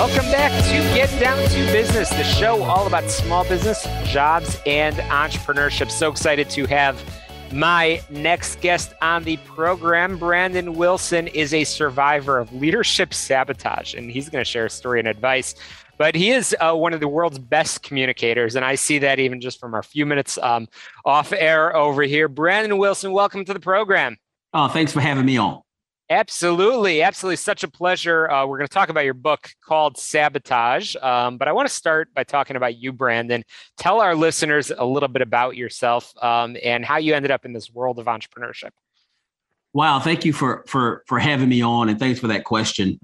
Welcome back to Get Down to Business, the show all about small business, jobs, and entrepreneurship. So excited to have my next guest on the program. Brandon Wilson is a survivor of leadership sabotage, and he's going to share a story and advice. But he is one of the world's best communicators, and I see that even just from our few minutes off air over here. Brandon Wilson, welcome to the program. Oh, thanks for having me on. Absolutely. Such a pleasure. We're going to talk about your book called Sabotage, but I want to start by talking about you, Brandon. Tell our listeners a little bit about yourself and how you ended up in this world of entrepreneurship. Wow. Thank you for having me on, and thanks for that question.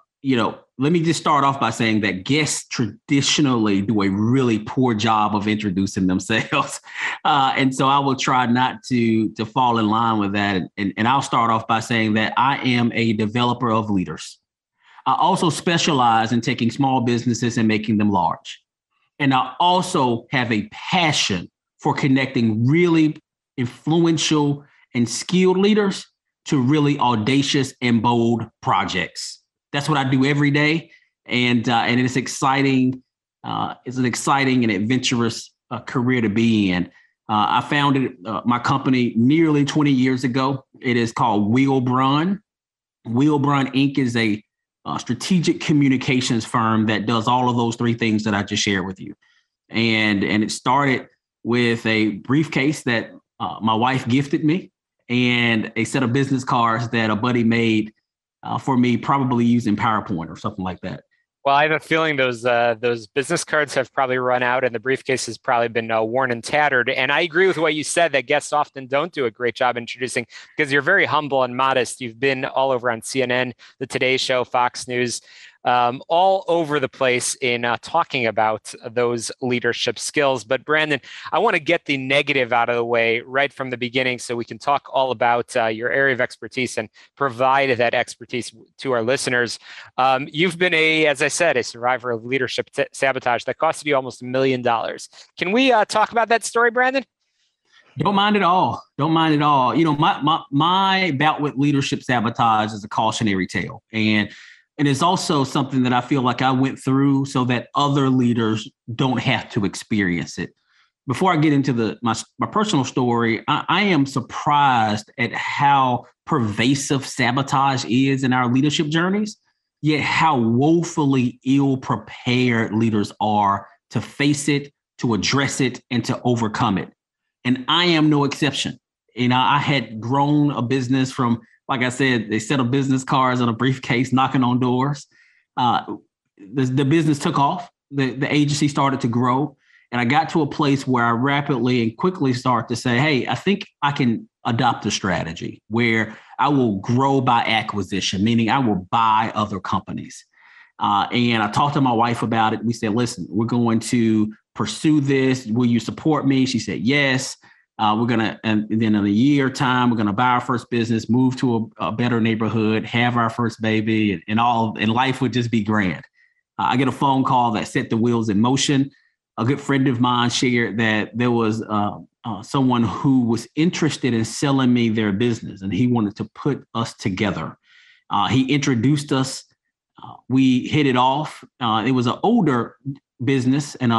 Let me just start off by saying that guests traditionally do a really poor job of introducing themselves. And so I will try not to fall in line with that. And I'll start off by saying that I am a developer of leaders. I also specialize in taking small businesses and making them large. And I also have a passion for connecting really influential and skilled leaders to really audacious and bold projects. That's what I do every day, and it's exciting. It's an exciting and adventurous career to be in. I founded my company nearly 20 years ago. It is called Wheelbrun. Wheelbrun Inc. is a strategic communications firm that does all of those three things that I just shared with you. And it started with a briefcase that my wife gifted me and a set of business cards that a buddy made for me, probably using PowerPoint or something like that. Well, I have a feeling those business cards have probably run out and the briefcase has probably been worn and tattered. And I agree with what you said, that guests often don't do a great job introducing, because you're very humble and modest. You've been all over on CNN, The Today Show, Fox News, all over the place in talking about those leadership skills. But Brandon, I want to get the negative out of the way right from the beginning so we can talk all about your area of expertise and provide that expertise to our listeners. You've been as I said, a survivor of leadership sabotage that costed you almost $1 million. Can we talk about that story, Brandon? Don't mind at all. My bout with leadership sabotage is a cautionary tale. And it's also something that I feel like I went through so that other leaders don't have to experience it. Before I get into my personal story, I am surprised at how pervasive sabotage is in our leadership journeys, yet how woefully ill-prepared leaders are to face it, to address it, and to overcome it. And I am no exception. I had grown a business from, like I said, they set up business cards on a briefcase, knocking on doors. The business took off. The agency started to grow. And I got to a place where I rapidly and quickly started to say, hey, I think I can adopt a strategy where I will grow by acquisition, meaning I will buy other companies. And I talked to my wife about it. We said, listen, we're going to pursue this. Will you support me? She said, yes. We're going to, and then in a year time, we're going to buy our first business, move to a better neighborhood, have our first baby, and life would just be grand. I get a phone call that set the wheels in motion. A good friend of mine shared that there was someone who was interested in selling me their business, and he wanted to put us together. He introduced us. We hit it off. It was an older business, and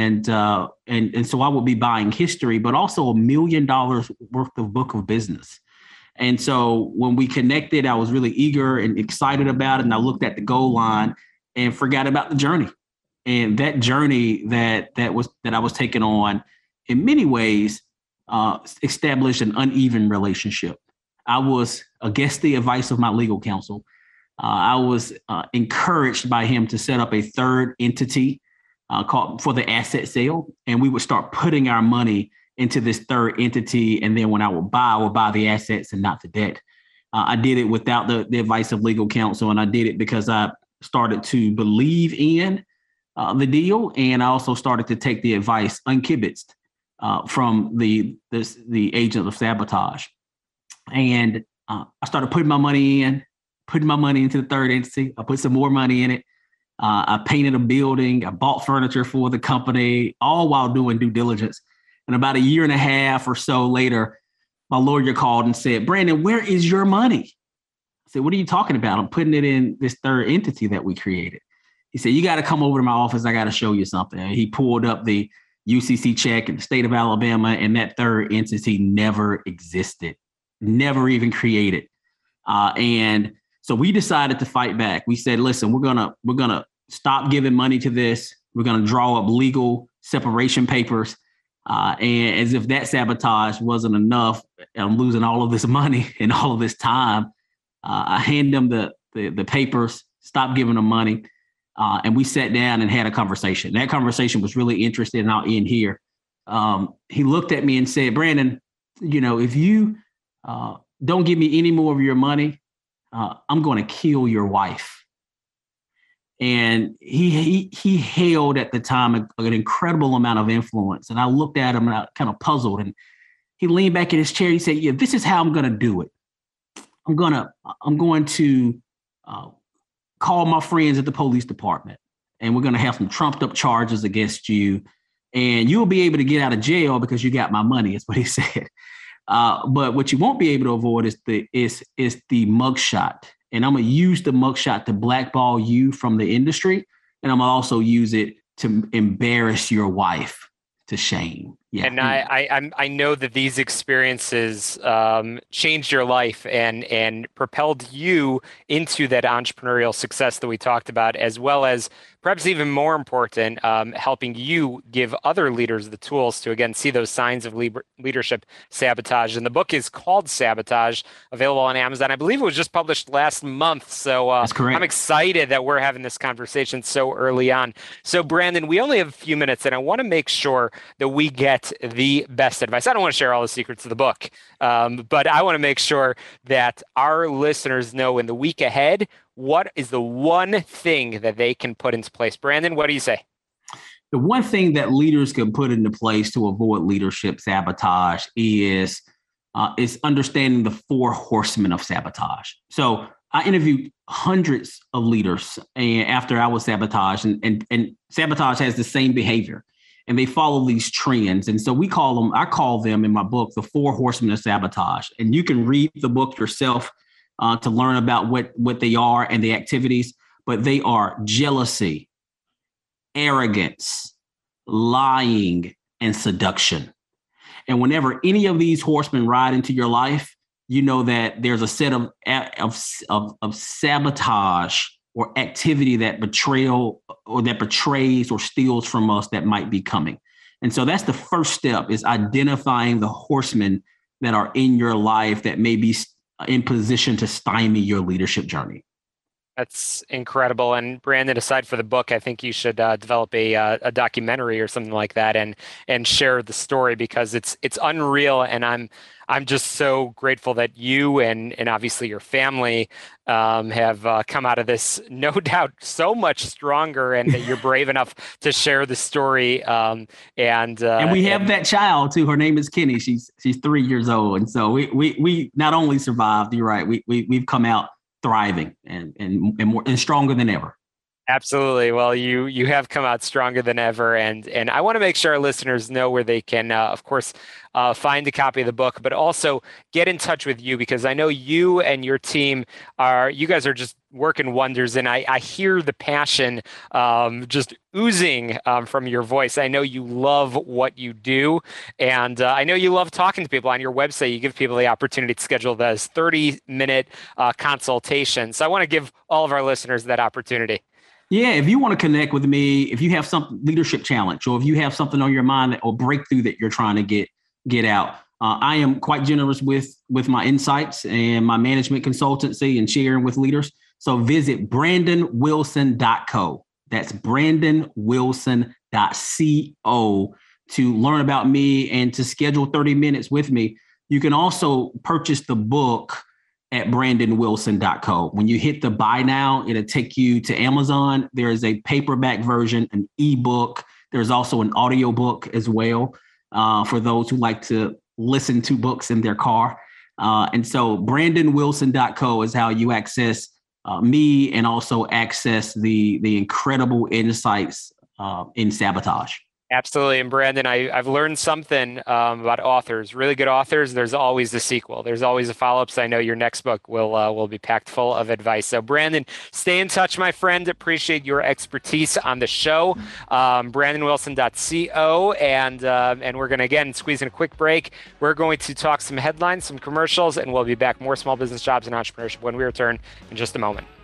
so I would be buying history, but also $1 million worth of book of business. And so when we connected, I was really eager and excited about it. And I looked at the goal line and forgot about the journey. And that journey that I was taking on, in many ways, established an uneven relationship. I was against the advice of my legal counsel. I was encouraged by him to set up a third entity called for the asset sale. And we would start putting our money into this third entity. And then when I would buy the assets and not the debt. I did it without the advice of legal counsel. And I did it because I started to believe in the deal. And I also started to take the advice unkibitzed from the agent of sabotage. And I started putting my money into the third entity. I put some more money in it. I painted a building. I bought furniture for the company, all while doing due diligence. And about a year and a half or so later, my lawyer called and said, Brandon, where is your money? I said, what are you talking about? I'm putting it in this third entity that we created. He He said, you got to come over to my office. I got to show you something. And he pulled up the UCC check in the state of Alabama, and that third entity never existed, never even created. And so we decided to fight back. We said, listen, we're gonna stop giving money to this. We're gonna draw up legal separation papers. And as if that sabotage wasn't enough, I'm losing all of this money and all of this time. I hand them the papers, stop giving them money. And we sat down and had a conversation. That conversation was really interesting, and I'll end here. He looked at me and said, Brandon, if you don't give me any more of your money, I'm going to kill your wife. And he held at the time an incredible amount of influence. And I looked at him and I kind of puzzled. And he leaned back in his chair. He said, yeah, this is how I'm going to do it. I'm going to call my friends at the police department, and we're going to have some trumped up charges against you, and you'll be able to get out of jail because you got my money. Is what he said. But what you won't be able to avoid is the mugshot. And I'm going to use the mugshot to blackball you from the industry. And I'm going to also use it to embarrass your wife to shame. Yeah. And I know that these experiences changed your life and propelled you into that entrepreneurial success that we talked about, as well as perhaps even more important, helping you give other leaders the tools to, again, see those signs of leadership sabotage. And the book is called Sabotage, available on Amazon. I believe it was just published last month. So That's correct. I'm excited that we're having this conversation so early on. So Brandon, we only have a few minutes, and I want to make sure that we get the best advice. I don't want to share all the secrets of the book, but I want to make sure that our listeners know in the week ahead, what is the one thing that they can put into place? Brandon, what do you say? The one thing that leaders can put into place to avoid leadership sabotage is understanding the 4 horsemen of sabotage. So I interviewed hundreds of leaders after I was sabotaged, and sabotage has the same behavior, and they follow these trends. And so I call them in my book, the 4 horsemen of sabotage. And you can read the book yourself to learn about what they are and the activities, but they are jealousy, arrogance, lying, and seduction. And whenever any of these horsemen ride into your life, you know that there's a set of sabotage or activity that betrays or steals from us that might be coming. And so that's the first step, is identifying the horsemen that are in your life that may be in position to stymie your leadership journey. That's incredible. And Brandon, aside for the book, I think you should develop a documentary or something like that and share the story, because it's unreal. And I'm just so grateful that you and obviously your family have come out of this, no doubt, so much stronger, and that you're brave enough to share the story. And we have that child too. Her name is Kenny. She's 3 years old, and so we not only survived. You're right. We've come out thriving and more and stronger than ever. Absolutely. Well, you have come out stronger than ever, and I want to make sure our listeners know where they can, of course, find a copy of the book, but also get in touch with you, because I know you and your team you guys are just working wonders, and I hear the passion just oozing from your voice. I know you love what you do, and I know you love talking to people. On your website, you give people the opportunity to schedule those 30-minute consultations. So I want to give all of our listeners that opportunity. Yeah, if you want to connect with me, if you have some leadership challenge, or if you have something on your mind or breakthrough that you're trying to get out, I am quite generous with my insights and my management consultancy and sharing with leaders. So visit brandonwilson.co. That's brandonwilson.co to learn about me and to schedule 30 minutes with me. You can also purchase the book at brandonwilson.co. When you hit the buy now, it'll take you to Amazon. There is a paperback version, an ebook. There's also an audiobook as well for those who like to listen to books in their car. And so brandonwilson.co is how you access me, and also access the incredible insights in sabotage. Absolutely. And Brandon, I've learned something about authors, really good authors. There's always a sequel. There's always a follow-up. So I know your next book will be packed full of advice. So Brandon, stay in touch, my friend. Appreciate your expertise on the show. BrandonWilson.co. And we're going to, again, squeeze in a quick break. We're going to talk some headlines, some commercials, and we'll be back. More small business jobs and entrepreneurship when we return in just a moment.